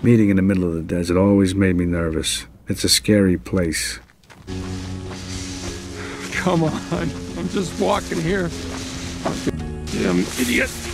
Meeting in the middle of the desert always made me nervous. It's a scary place. Come on, I'm just walking here. Damn idiot.